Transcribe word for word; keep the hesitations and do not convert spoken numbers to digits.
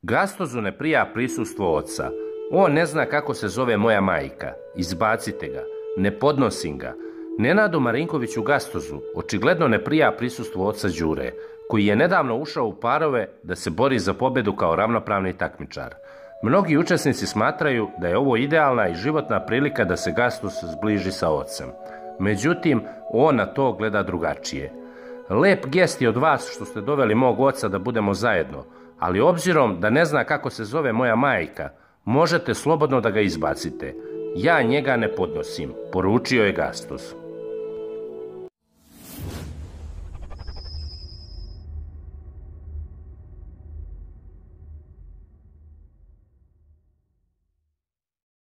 Gastozu ne prija prisustvo oca. On ne zna kako se zove moja majka. Izbacite ga. Ne podnosim ga. Nenadu Marinkoviću Gastozu očigledno ne prija prisustvo oca Đure, koji je nedavno ušao u parove da se bori za pobjedu kao ravnopravni takmičar. Mnogi učesnici smatraju da je ovo idealna i životna prilika da se Gastoz zbliži sa ocem. Međutim, on na to gleda drugačije. Lep gest je od vas što ste doveli mog oca da budemo zajedno, ali obzirom da ne zna kako se zove moja majka, možete slobodno da ga izbacite. Ja njega ne podnosim, poručio je Gastoz.